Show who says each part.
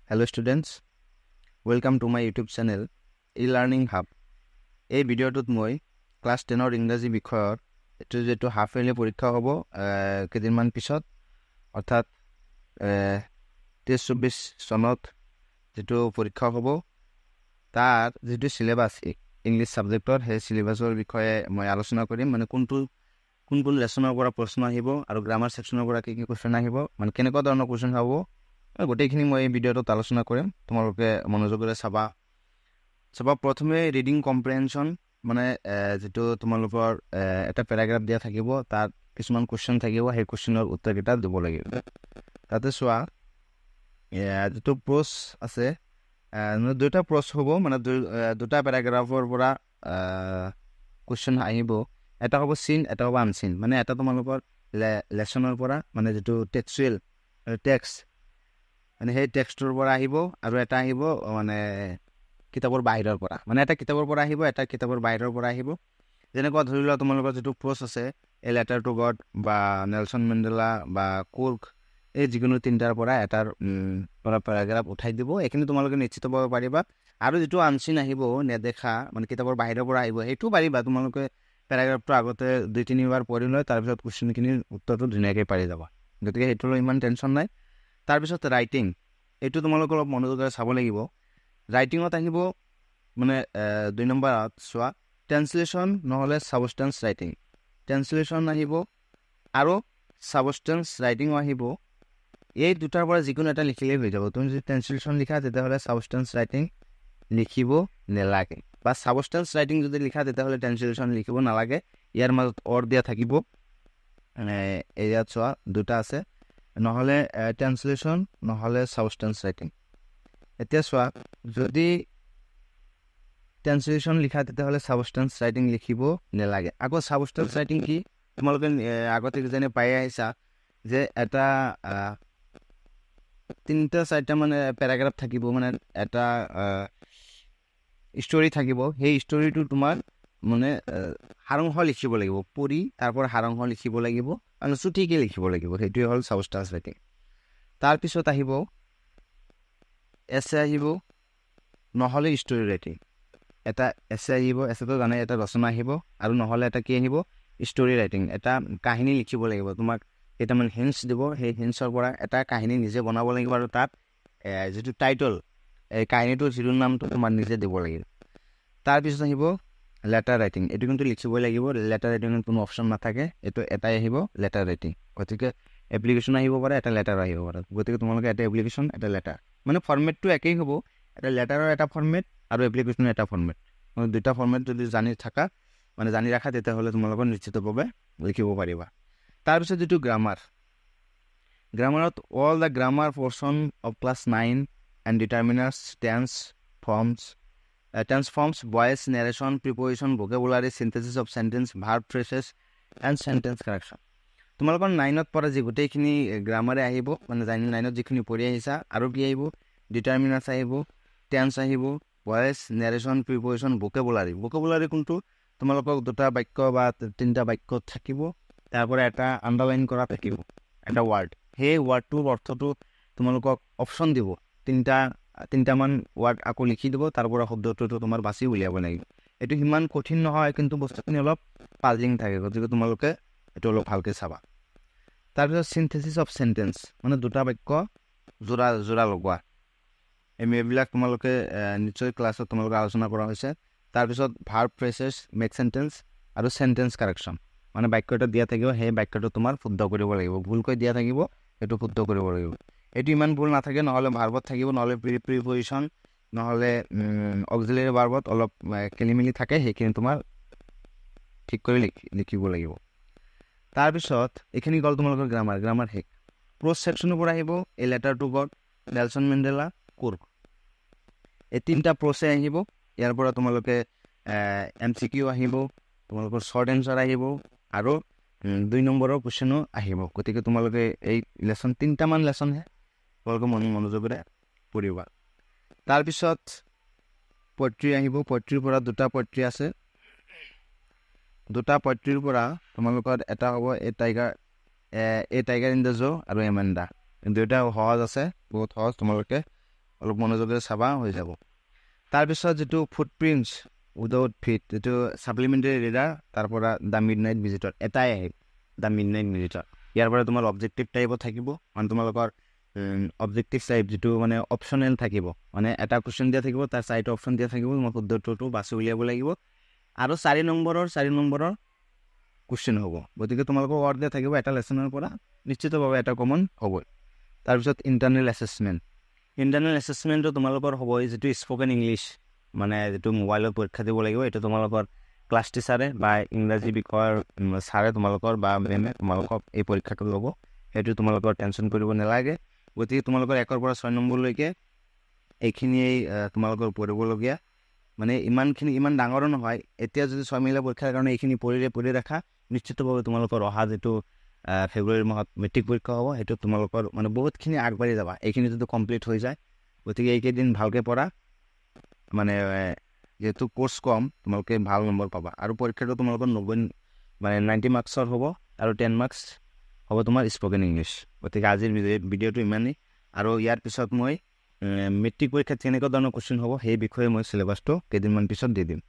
Speaker 1: Hello students, welcome to my YouTube channel e-learning hub. এই ভিডিওটোত মই class 10 ৰ ইংৰাজী বিষয়ৰ এটো যেটো হাফ ইয়াৰলি পৰীক্ষা হ'ব কেদিনমান পিছত অৰ্থাৎ 23-24 চনত যেটো পৰীক্ষা হ'ব তাৰ যেটো সিলেবাস ইংলিশ সাবজেক্টৰ হে সিলেবাসৰ বিষয়ে মই আলোচনা কৰিম মানে কোন লেসনৰ পৰা প্ৰশ্ন আহিব আৰু গ্ৰামাৰ সেকশনৰ পৰা কি কোৱেশ্চন আহিব মানে কেনেকুৱা ধৰণৰ কোৱেশ্চন হ'ব গোটেইখিনি মই এই ভিডিওটো আলোচনা কৰিম তোমালোকে মনোযোগৰে চাবা প্ৰথমে ৰিডিং কম্প্ৰিহেনশন মানে যেটো তোমালোকৰ এটা প্যাৰাগ্ৰাফ দিয়া থাকিব তাত কিছুমান কোৱেশ্চন থাকিব সেই কোৱেশ্চনৰ উত্তৰ কেইটা দিব লাগিব তাতে চোৱা যেটো প্ৰস আছে দুটা প্ৰস হ'ব মানে দুটা প্যাৰাগ্ৰাফৰ পৰা কোৱেশ্চন আহিব এটা হ'ব সিন এটা হ'ব আনসিন মানে এটা তোমালোকৰ লেসনৰ পৰা মানে যেটো টেক্সচুৱেল টেক্সট মানে সেই টেক্সটৰ পৰা আহিব আৰু এটা আহিব মানে কিতাপৰ বাহিৰৰ পৰা মানে এটা কিতাপৰ পৰা আহিব এটা কিতাপৰ বাহিৰৰ পৰা আহিব যেনেকুৱা ধৰিলা তোমালোকৰ যেটো প্ৰস আছে এ লেটাৰ টু গড বা নেলসন মেণ্ডেলা বা কুৰ্ক এই যিকোনো তিনটাৰ পৰা এটাৰ পৰা প্যাৰাগ্ৰাফ উঠাই দিব এখিনি তোমালোকে নিশ্চিত হ'ব পাৰিবা আৰু যেটো আনসিন আহিব নেদেখা মানে কিতাপৰ বাহিৰৰ পৰা আহিব হেতু পাৰিবা তোমালোকে প্যাৰাগ্ৰাফটো আগতে 2-3 বাৰ পঢ়ি লয় তাৰ পিছত কোৱেশ্চনখিনিৰ উত্তৰটো ধুনীয়াকৈ পাৰি যাবা গতিকে হেতু ইমান টেনচন নাই তাৰ পিছত ৰাইটিং এটো তোমালোকৰ অলপ মনোযোগৰে চাব লাগিব ৰাইটিংত আহিব মানে 2 নম্বৰত সোৱা ট্ৰান্সলেচন নহলে সাবস্টেন্স ৰাইটিং ট্ৰান্সলেচন আহিব আৰু সাবস্টেন্স ৰাইটিং আহিব এই দুটাৰ পৰা যিকোনো এটা লিখিলে হৈ যাব তুমি যদি ট্ৰান্সলেচন লিখা তেতিয়াহলে সাবস্টেন্স ৰাইটিং লিখিব নেলাগে বা সাবস্টেন্স ৰাইটিং যদি লিখা তেতিয়াহলে ট্ৰান্সলেচন লিখিব নালাগে ইয়াৰ মাজত অৰ দিয়া থাকিব এয়াত সোৱা দুটা আছে নহলে ট্ৰান্সলেচন নহলে সাবস্টেন্স ৰাইটিং এতিয়া সোৱা যদি ট্ৰান্সলেচন লিখা তেতিয়াহলে সাবস্টেন্স ৰাইটিং লিখিব নেলাগে আকৌ সাবস্টেন্স ৰাইটিং কি তোমালোকে আগতে যেনে পাই আহিছা যে এটা তিনটা চাৰিটা মানে প্যাৰাগ্ৰাফ থাকিব মানে এটা ষ্টৰী থাকিব সেই ষ্টৰীটো তোমাৰ মানে হাৰংহ লিখিব লাগিব পৰি তাৰপৰ হাৰংহ লিখিব লাগিব আৰু চুটিকে লিখিব লাগিব হেতুই হল সাবস্টেন্স ৰাইটিং তাৰ পিছত আহিব এছে আহিব নহলে ষ্টৰী ৰাইটিং এটা এছে আহিব এছেটো জানে এটা ৰচনা আহিব আৰু নহলে এটা কি আহিব ষ্টৰী ৰাইটিং এটা কাহিনী লিখিব লাগিব তোমাক এটা মানে হিন্টস দিব সেই হিন্টসৰ পৰা এটা কাহিনী নিজে বনাব লাগিব আৰু তাত যেটো টাইটল এই কাহিনীটোৰ শিৰোনামটো তোমাৰ নিজে দিব লাগিব তাৰ পিছত আহিব লেটাৰ ৰাইটিং এটো কিন্তু লিখিবই লাগিব লেটাৰ ৰাইটিংৰ কোনো অপচন নাথাকে এটো এটাই আহিব লেটাৰ ৰাইটিং গতিকে এপ্লিকেশন আহিব পাৰে এটা লেটাৰ আহিব পাৰে গতিকে তোমালোকে এটা এপ্লিকেশন এটা লেটাৰ মানে ফৰম্যাটটো একেই হ'ব এটা লেটাৰৰ এটা ফৰম্যাট আৰু এপ্লিকেশনৰ এটা ফৰম্যাট মানে দুটা ফৰম্যাট যদি জানি থাকা মানে জানি ৰাখা তেতিয়াহলে তোমালোকৰ নিশ্চিতভাৱে লিখিব পাৰিবা তাৰ পিছত যেটো গ্ৰামাৰত all the grammar portion of class 9 and determiners tense forms voice narration preposition vocabulary synthesis of sentence verb phrases and sentence correction তোমালোকৰ 9ত পৰা যে গোটেইখিনি গ্ৰামাৰে আহিব মানে জানি 9ত যিখিনি পঢ়ি আহিছা আৰু কি আহিব ডিটাৰমিনাৰ্স আহিব টেন্স আহিব ভয়েস নেৰেশন প্ৰিপজিশন vocabulary কোনটো তোমালোকক দুটা বাক্য বা তিনটা বাক্য থাকিব তাৰপৰ এটা আন্ডাৰলাইন কৰা থাকিব এটা ওয়ার্ড হে ওয়ার্ডটোৰ অৰ্থটো তোমালোকক অপচন দিব তিনটা মান ওয়ার্ড আকৌ লিখি দিব তাৰপৰ শব্দটো তোমাৰ বাছি উলিয়াব লাগিব এটো হিমান কঠিন নহয় কিন্তু বস্তুখিনি অলপ পাজিং থাকে গতিকে তোমালোকে এটো অলপ ভালকৈ চাবা তাৰপিছত সিনথেসিস অফ সেন্টেন্স মানে দুটা বাক্য জোৰা লগোৱা এবিলাক তোমালোকে নিশ্চয় ক্লাছত তোমালোকে আলোচনা কৰা হৈছে তাৰপিছত ভার্ব ফ্ৰেজেস মেক সেন্টেন্স আৰু সেন্টেন্স কাৰেকশন মানে বাক্যটা দিয়া থাকিব সেই বাক্যটো তোমাৰ শুদ্ধ কৰিব লাগিব ভুলকৈ দিয়া থাকিব এটো শুদ্ধ কৰিব লাগিব এটো ইমান ভুল নাথাকে নহলে ভার্বত থাকিব নহলে প্ৰিপজিশন নহলে অক্সিলাৰি ভার্বত অলপ খেলিমেলি থাকে সেইখিনি তোমাৰ ঠিক কৰি লিখিব লাগিব তাৰ পিছত এখিনি গল তোমালোকৰ গ্ৰামাৰ হেক প্ৰস সেকশনৰ পৰা আহিব a letter to God Nelson Mandela Coorg এই তিনটা প্ৰসে আহিব ইয়াৰ পৰা তোমালোকে এমসিকিউ আহিব তোমালোকৰ শৰ্ট এনসাৰ আহিব আৰু 2 নম্বৰৰ কোৱেশ্চনো আহিব গতিকে তোমালোকে এই লেসন তিনটা মান লেসন হে তোমালোকে মনোযোগৰে পঢ়িবা তাৰ পিছত পয়ট্ৰি আহিব পয়ট্ৰিৰ পৰা দুটা পয়ট্ৰি আছে দুটা পয়ট্ৰিৰ পৰা তোমালোকৰ এটা হ'ব a tiger in the zoo আৰু এমেন্ডা দুটা সহজ আছে বহুত সহজ তোমালোকে অলপ মনোযোগেৰে চাবা হৈ যাব তাৰপিছত যেটো ফুটপ্ৰিন্টছ উইদাউট ফিট যেটো সাপ্লিমেন্টাৰী ৰিডাৰ তাৰ পৰা দা মিডনাইট ভিজিটৰ এটাই আহে দা মিডনাইট ভিজিটৰ ইয়াৰ পৰা তোমাৰ অবজেক্টিভ টাইপত থাকিব মানে তোমালোকৰ অবজেক্টিভ টাইপ যেটো মানে অপচনেল থাকিব মানে এটা কোৱেশ্চন দিয়া থাকিব তাৰ চাইটো অপচন দিয়া থাকিব মই শুদ্ধটো বাছি উলিয়াব লাগিব আৰু 4 নম্বৰৰ কোৱেশ্চন হ'ব গতিকে তোমালোকৰ ওয়াৰ্ড দিয়া থাকিব এটা লেসনৰ পৰা নিশ্চিতভাৱে এটা কমন হ'ব তাৰপিছত ইন্টাৰনেল এসেসমেন্টটো তোমালোকৰ হ'ব যেটো স্পোকেন ইংলিশ মানে যেটো মোবাইলত পৰীক্ষা দিব লাগিব এটা তোমালোকৰ ক্লাছ টিচাৰে বা ইংৰাজী বিষয়ৰ সাৰে তোমালোকৰ বা মেমে তোমালোকক এই পৰীক্ষাটো ল'ব হেতু তোমালোকৰ টেনচন কৰিব নালাগে গতিকে তোমালোকৰ 1 ৰ পৰা 6 নম্বৰলৈকে এইখিনি তোমালোকৰ পঢ়িবলগীয়া মানে ইমান ডাঙৰ নহয় এতিয়া যদি 6 মিলা পৰীক্ষাৰ কাৰণে এইখিনি পঢ়ি ৰাখা নিশ্চিতভাৱে তোমালোকৰ অহা যেটো ফেব্ৰুৱাৰী মাহত মেট্ৰিক পৰীক্ষা হ'ব হেতু তোমালোকৰ মানে বহুতখিনি আগবাঢ়ি যাবা এইখিনি যদি কমপ্লিট হৈ যায় গতিকে এই কেইদিন ভালকে পঢ়া মানে যেটো কোর্স কম তোমালোকে ভাল নম্বৰ পাবা আৰু পৰীক্ষাটো তোমালোকৰ 90 মানে 90 মাৰ্কছৰ হ'ব আৰু 10 মাৰ্কছ হ'ব তোমাৰ স্পোকেন ইংলিশ গতিকে আজিৰ ভিডিওটো ইমানেই আৰু ইয়াৰ পিছত মই মেট্ৰিক পৰীক্ষাত কেনেকুৱা ধৰণৰ কোৱেশ্চন হ'ব সেই বিষয়ে মই সিলেবাসটো কেইদিনমান পিছত দি দিম